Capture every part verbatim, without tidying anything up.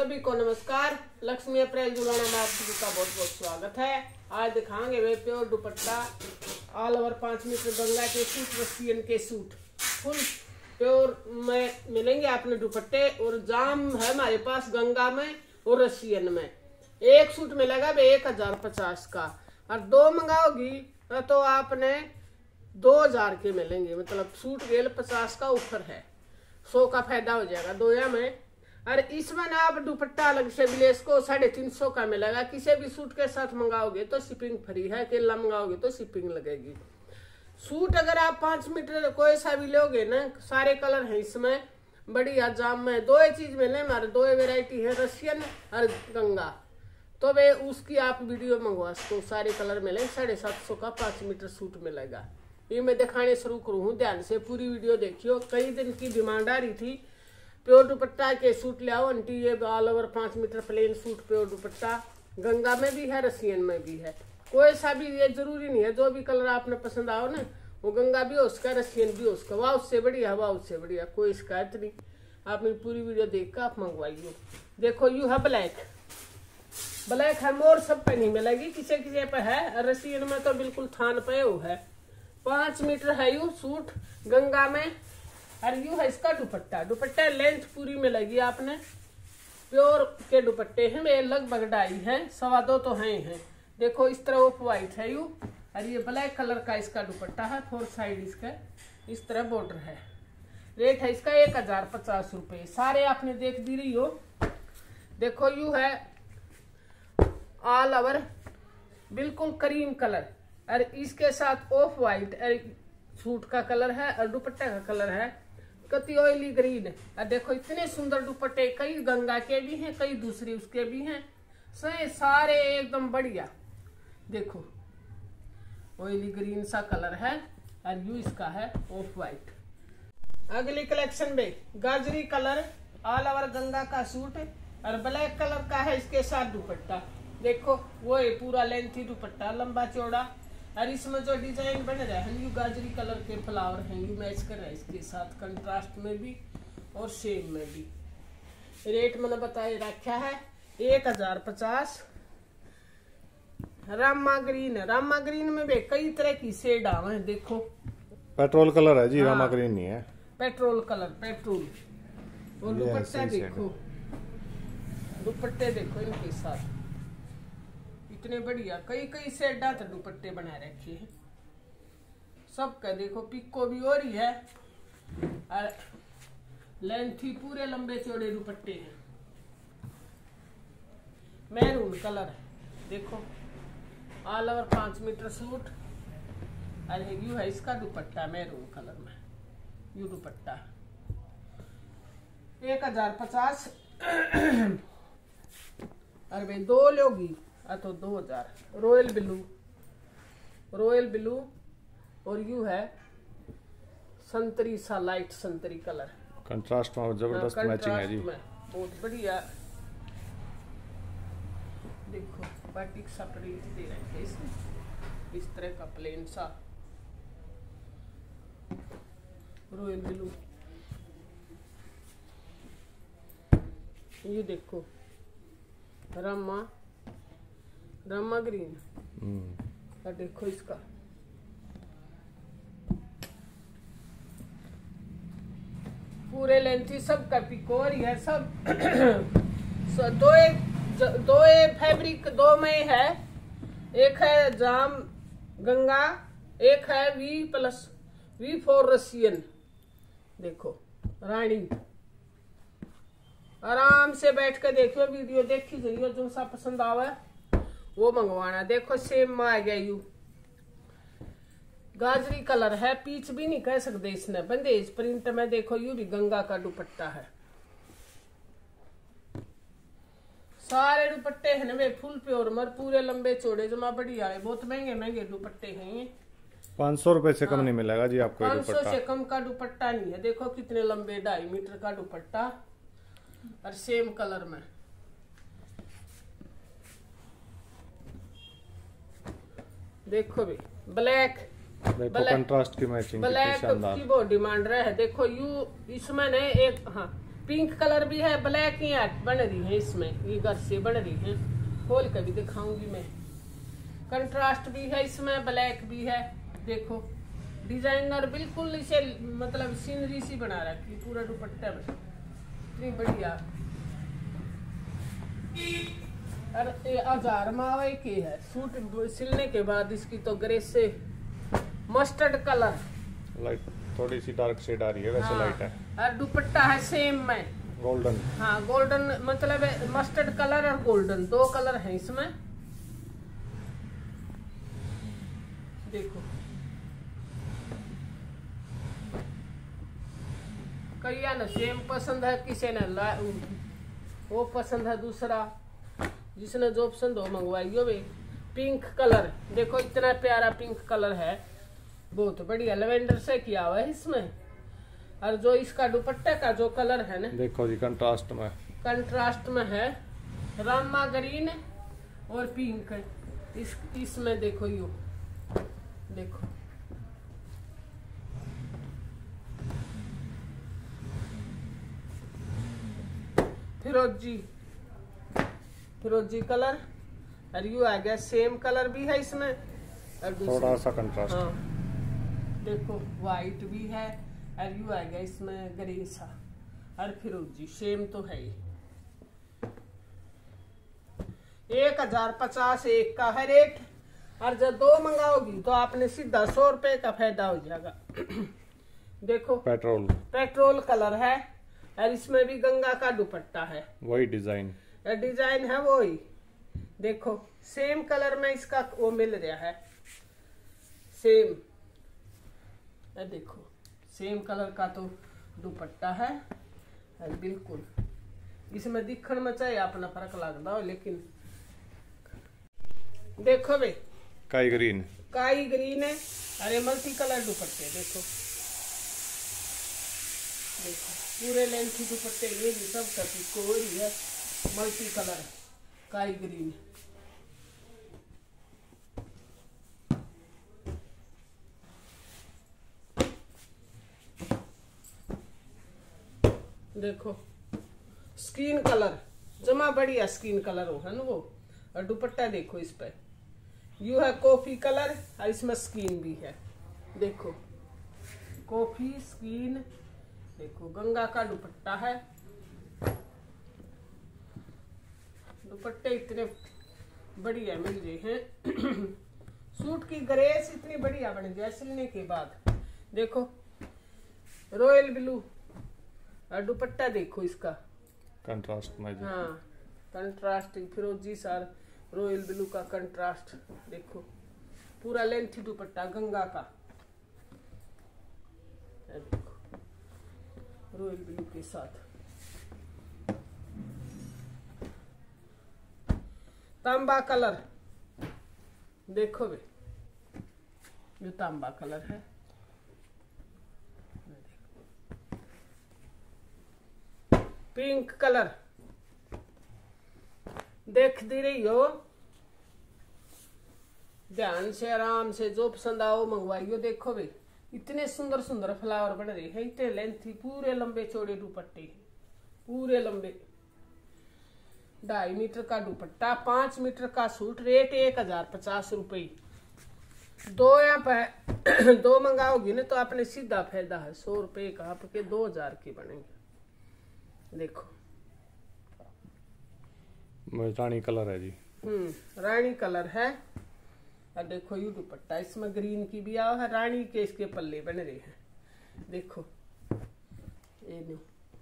सभी को नमस्कार। लक्ष्मी अप्रैल जुलाना में आप सभी का बहुत बहुत स्वागत है। आज दिखाएंगे वे प्योर दुपट्टा ऑल ओवर पाँच मीटर गंगा के सूट, रसियन के सूट फुल प्योर में मिलेंगे आपने दुपट्टे। और जाम है हमारे पास गंगा में और रसियन में। एक सूट मिलेगा वे एक हजार पचास का, और दो मंगाओगी तो आपने दो हजार के मिलेंगे। मतलब सूट गेल पचास का ऊपर है, सौ का फायदा हो जाएगा दोया में। और इसमें ना आप दुपट्टा अलग से भी इसको साढ़े तीन सौ का मिलेगा। किसी भी सूट के साथ मंगाओगे तो शिपिंग फ्री है, केला मंगाओगे तो शिपिंग लगेगी। सूट अगर आप पांच मीटर कोई सा भी लोगे ना, सारे कलर हैं इसमें बढ़िया जाम में। दो चीज मिले हमारे, दो वेराइटी है, रसियन और गंगा। तो वे उसकी आप वीडियो मंगवा सको, सारे कलर मिले। साढ़े सात सौ का पांच मीटर सूट मिलेगा। ये मैं दिखाने शुरू करूँ हूँ, ध्यान से पूरी वीडियो देखियो। कई दिन की डिमांड आ रही थी प्योर दुपट्टा के सूट ले आओ आंटी, ये ऑल ओवर पांच metre plain suit pure dupatta Ganga में भी है, रसियन में भी है। कोई सा भी, ये जरूरी नहीं है जो भी कलर आपने पसंद आओ ना, वो गंगा भी हो उसका, रसियन भी हो उसका। वाह उससे बढ़िया, वाह उससे बढ़िया, कोई शिकायत नहीं। आप मेरी पूरी वीडियो देख कर आप मंगवाइए। देखो यू है ब्लैक, ब्लैक है मोर सब पे नहीं मिलेगी, किसी किसी पे है। रसियन में तो बिल्कुल थान पे वो है। पांच मीटर है यू सूट गंगा में, और यू है इसका दुपट्टा। दुपट्टा लेंथ पूरी मिलेगी आपने। प्योर के दुपट्टे हैं, ये लगभग ढाई है, सवा दो तो है ही है। देखो इस तरह ऑफ व्हाइट है यू, और ये ब्लैक कलर का इसका दुपट्टा है। फोर साइड इसका इस तरह बॉर्डर है। रेट है इसका एक हजार पचास रुपये। सारे आपने देख दी रही हो। देखो यू है ऑल ओवर बिल्कुल क्रीम कलर, और इसके साथ ऑफ व्हाइट सूट का कलर है, और दुपट्टे का कलर है कति ऑयली ग्रीन। और देखो इतने सुंदर दुपट्टे, कई गंगा के भी हैं, कई दूसरे उसके भी हैं, सही सारे एकदम बढ़िया। देखो ऑयली ग्रीन सा कलर है, और यू इसका है ऑफ व्हाइट। अगली कलेक्शन में गाजरी कलर ऑल ओवर गंगा का सूट, और ब्लैक कलर का है इसके साथ दुपट्टा। देखो वो है पूरा लेंथी दुपट्टा, लंबा चौड़ा, और इसमें जो डिजाइन बन रहा है यू गाजरी कलर के फ्लावर हैं, यू मैच कर रहा है इसके साथ, कंट्रास्ट में भी और सेम में भी। रेट मैंने बताया रखा है एक हजार पचास। रामा ग्रीन, रामा ग्रीन में भी कई तरह की शेड आवे हैं। देखो पेट्रोल कलर है जी, हाँ, रामा ग्रीन नहीं है, पेट्रोल कलर, पेट्रोल। और दुपट्टा देखो, दुपट्टे देखो इनके साथ इतने बढ़िया, कई कई सेडा तो दुपट्टे बना रखे हैं सबका। देखो पिको भी हो रही है, और लेंथी पूरे लंबे चौड़े दुपट्टे हैं। मैरून कलर है, देखो ऑल ओवर पांच मीटर सूट, और यू है इसका दुपट्टा मैरून कलर में, यू दुपट्टा एक हजार पचास। और भाई दो लोगी तो दो हजार। रॉयल ब्लू, रॉयल ब्लू, और यू है संतरी सा, लाइट संतरी कलर, कंट्रास्ट में जबरदस्त मैचिंग है जी, बहुत बढ़िया। देखो बाटिक सा प्रिंट दे रहे हैं इसमें, इस तरह का प्लेन सा रॉयल ब्लू। ये देखो रमा, रामा ग्रीन, और देखो इसका पूरे लेंथी सब का पिकोर है सब। सो दो एक दो एक फैब्रिक दो में है, एक है जाम गंगा, एक है V plus V four Russian. देखो रानी, आराम से बैठ कर देखियो, वीडियो देखी जाइयो, जो सा पसंद आवे वो मंगवाना। देखो सेम में आ गया यू, गाजरी कलर है, पीच भी नहीं कह सकते इसने, बंदेज प्रिंट में। देखो यू भी गंगा का दुपट्टा है। सारे दुपट्टे हैं वे फुल प्योर मर, पूरे लंबे चौड़े, जमा बढ़िया है। बहुत महंगे महंगे दुपट्टे हैं ये, पाँच सौ रुपए से कम नहीं मिलेगा जी आपको। पाँच सौ से कम का दुपट्टा नहीं है। देखो कितने लंबे, ढाई मीटर का दुपट्टा, और सेम कलर में। देखो भी ब्लैक, देखो कंट्रास्ट की मैचिंग ब्लैक की बहुत डिमांड रहा है। देखो यू इसमें ने एक, हाँ पिंक कलर भी है, ब्लैक ही बन रही है इसमें, ये घर से बन रही है, खोल कर भी दिखाऊंगी मैं। कंट्रास्ट भी है इसमें, ब्लैक भी है। देखो डिजाइनर बिल्कुल इसे मतलब सीनरी सी बना रखी पूरा दुपट्टा में, इतनी बढ़िया। अरे हजार मावे की है सूट सिलने के बाद इसकी तो ग्रेस से मस्टर्ड कलर, लाइट थोड़ी सी डार्क शेड आ रही है वैसे। हाँ, लाइट है। और दुपट्टा है सेम में गोल्डन। हाँ गोल्डन, मतलब मस्टर्ड कलर और गोल्डन दो कलर है इसमें। देखो कई ना सेम पसंद है, किसी ने वो पसंद है दूसरा, जिसने जो पसंद हो मंगवाइयो वे। पिंक कलर देखो इतना प्यारा पिंक कलर है, बहुत बढ़िया लेवेंडर से किया हुआ है इसमें। और जो इसका दुपट्टे का जो कलर है ना, देखो जी कंट्रास्ट में कंट्रास्ट में है रामा ग्रीन और पिंक। इस इसमें देखो यू देखो फिरोजी फिरोजी कलर, और यू आ गया सेम कलर भी है इसमें और थोड़ा सा कंट्रास्ट। हाँ देखो वाइट भी है और यू आ गया इसमें ग्रे सा और फिरोजी सेम तो है ही। एक हजार पचास एक का है रेट, और जब दो मंगाओगी तो आपने सीधा सौ रुपए का फायदा हो जाएगा। देखो पेट्रोल पेट्रोल कलर है और इसमें भी गंगा का दुपट्टा है, वही डिजाइन डिजाइन है वही। देखो सेम कलर में इसका वो मिल रहा है सेम, देखो सेम कलर का तो दुपट्टा है और बिल्कुल इसमें दिखण में चाहे अपना फर्क लगता हो, लेकिन देखो भाई काई ग्रीन काई ग्रीन है, अरे मल्टी कलर दुपट्टे देखो देखो पूरे लेंथ की दुपट्टे ये भी सब का कोई है, मल्टी कलर काई ग्रीन। देखो स्किन कलर जमा बढ़िया स्किन कलर हो है ना वो, और दुपट्टा देखो इस पे यू है कॉफी कलर और इसमें स्किन भी है। देखो कॉफी स्किन, देखो गंगा का दुपट्टा है। दुपट्टे इतने बढ़िया मिल रहे हैं। सूट की ग्रेस इतनी बढ़िया बन गया सिलने के बाद। देखो रॉयल ब्लू और दुपट्टा देखो इसका कंट्रास्ट में। हाँ कंट्रास्ट फिरोजी सार रॉयल ब्लू का कंट्रास्ट देखो, पूरा लेंथी दुपट्टा गंगा का, देखो रॉयल ब्लू के साथ। तांबा कलर देखो बे, ये तांबा कलर है। पिंक कलर देख दी रही हो, ध्यान से आराम से जो पसंद आओ मंगवाइयो। देखो भाई इतने सुंदर सुंदर फ्लावर बन रहे हैं, इतने लेंथी पूरे लंबे चौड़े दुपट्टे, पूरे लंबे ढाई मीटर का दुपट्टा, पांच मीटर का सूट। रेट एक हजार पचास रुपये। दो यहाँ पे दो मंगाओगी ना तो आपने सीधा फायदा है, सौ रुपये का आपके दो हजार के बनेंगे। देखो रानी कलर है जी, हम्म रानी कलर है। और देखो यू दुपट्टा इसमें ग्रीन की भी आओ है, रानी के इसके पल्ले बन रहे हैं। देखो ये नो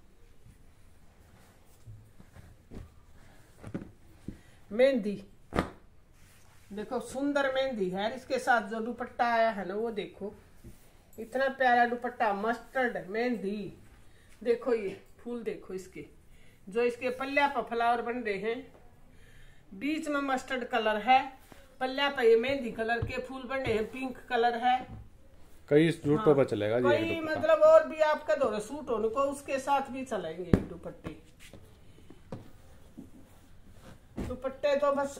मेहंदी, देखो सुंदर मेहंदी है। इसके साथ जो दुपट्टा आया है ना वो देखो इतना प्यारा दुपट्टा, मस्टर्ड मेहंदी। देखो ये फूल देखो इसके, जो इसके पल्ला पर फ्लावर बन रहे हैं, बीच में मस्टर्ड कलर है, पल्ला पर ये मेहंदी कलर के फूल बन रहे हैं, पिंक कलर है। कई सूटों हाँ, पर चलेगा जी कई मतलब और भी आपका दो सूट होने को उसके साथ भी चलेंगे दुपट्टे। दुपट्टे तो बस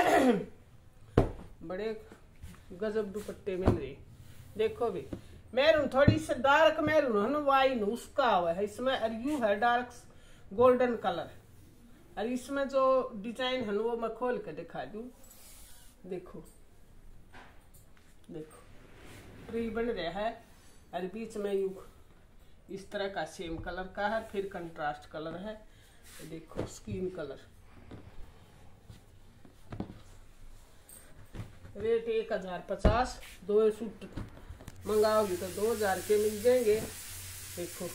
बड़े गजब दुपट्टे मिल रहे। देखो भी मैरून थोड़ी सी डार्क मैरून है ना, वाइन उसका हुआ है इसमें, और यू है डार्क गोल्डन कलर। और इसमें जो डिजाइन है वो मैं खोल के दिखा दूं। देखो देखो ट्री बन रहा है और बीच में यू इस तरह का सेम कलर का है, फिर कंट्रास्ट कलर है। देखो स्किन कलर। रेट एक हजार पचास। दो सूट मंगाओगी तो दो हजार के मिल जाएंगे। देखो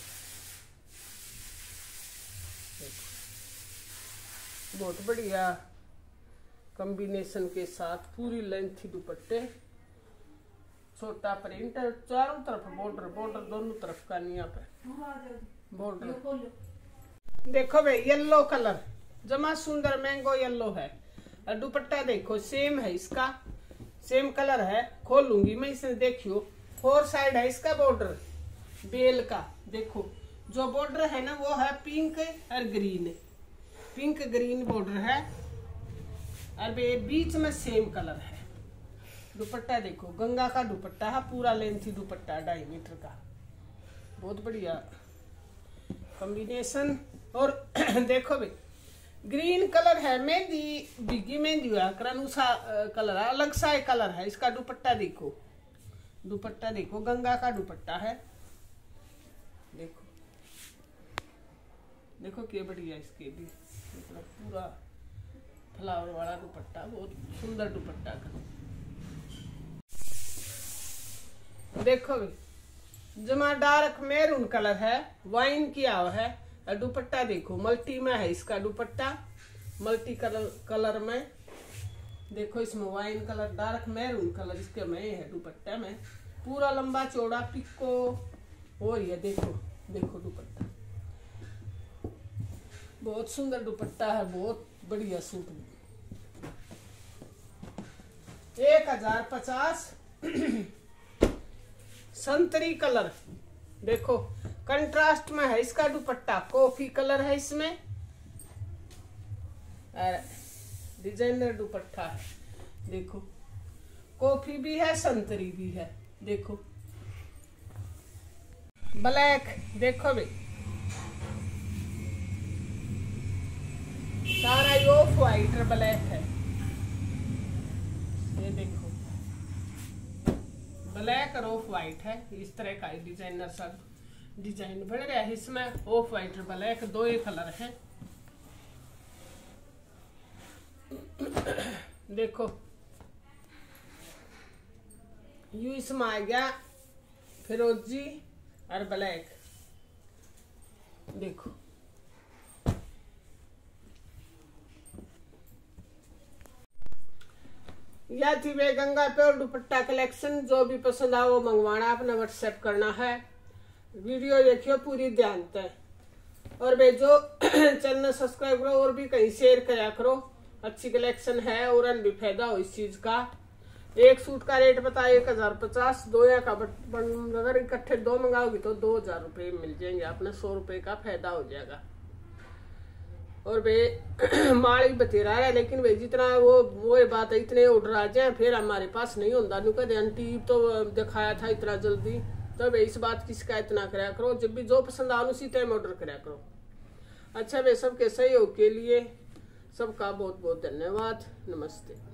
देखो बहुत बढ़िया कॉम्बिनेशन के साथ पूरी लेंथ दुपट्टे, छोटा प्रिंट, चारों तरफ बॉर्डर बॉर्डर दोनों तरफ का नहीं पे बॉर्डर। देखो भाई येलो कलर जमा सुंदर मैंगो येलो है। और दुपट्टा देखो सेम है, इसका सेम कलर है। खोलूंगी मैं इसे, देखियो फोर साइड है इसका बॉर्डर बेल का। देखो जो बॉर्डर है ना वो है पिंक और ग्रीन, पिंक ग्रीन बॉर्डर है और बीच में सेम कलर है। दुपट्टा देखो गंगा का दुपट्टा है, पूरा लेंथी दुपट्टा ढाई मीटर का, बहुत बढ़िया कॉम्बिनेशन। और देखो भाई ग्रीन कलर है, मेहंदी बिगी मेहंदी हुआ क्रनुसा कलर है, अलग सा कलर है इसका। दुपट्टा देखो दुपट्टा देखो गंगा का दुपट्टा है। देखो देखो क्या बढ़िया इसके भी मतलब पूरा फ्लावर वाला दुपट्टा, बहुत सुंदर दुपट्टा का। देखो भी जमा डार्क मैरून कलर है, वाइन किया हुआ है। और दुपट्टा देखो मल्टी में है इसका दुपट्टा, मल्टी कलर कलर में। देखो इसमें wine colour dark maroon colour इसके में है दुपट्टा में, पूरा लंबा चौड़ा पिको हो रही है। देखो देखो दुपट्टा बहुत सुंदर दुपट्टा है, बहुत बढ़िया सूट। एक हजार पचास। संतरी कलर देखो कंट्रास्ट में है इसका दुपट्टा, कॉफी कलर है इसमें और डिजाइनर दुपट्टा है। देखो कॉफी भी है संतरी भी है। देखो ब्लैक, देखो भाई सारा ये ऑफ व्हाइट और ब्लैक है। ये देखो ब्लैक और ऑफ व्हाइट है, इस तरह का डिजाइनर सब डिजाइन बन रहा है इसमें। ऑफ व्हाइट और ब्लैक दो ही कलर हैं। देखो यू इसमें आ गया फिरोजी और ब्लैक। देखो या थी वे गंगा प्योर दुपट्टा कलेक्शन। जो भी पसंद आओ वो मंगवाना, अपना व्हाट्सएप करना है। वीडियो देखियो पूरी ध्यान से। और वे जो चैनल सब्सक्राइब करो और भी कहीं शेयर करा करो। अच्छी कलेक्शन है और भी फायदा हो इस चीज का। एक सूट का रेट बता एक हजार पचास। दो या का अगर इकट्ठे दो मंगाओगी तो दो हजार रुपये मिल जाएंगे, अपने सौ रुपये का फायदा हो जाएगा। और वे माल बतेरा है, लेकिन वे जितना वो वो बात है इतने ऑर्डर आ जाए फिर हमारे पास नहीं होता। नु कहते आंटी तो दिखाया था इतना जल्दी, तो वे इस बात की शिकायत ना कराया करो। जब भी जो पसंद आ उसी टाइम ऑर्डर कराया करो। अच्छा वे सबके सहयोग के लिए सबका बहुत बहुत धन्यवाद। नमस्ते।